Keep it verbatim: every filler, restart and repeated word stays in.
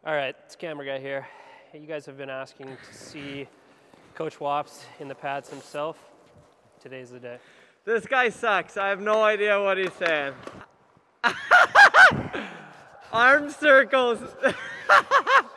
All right, it's camera guy here. You guys have been asking to see Coach Wapps in the pads himself. Today's the day. This guy sucks. I have no idea what he's saying. Arm circles.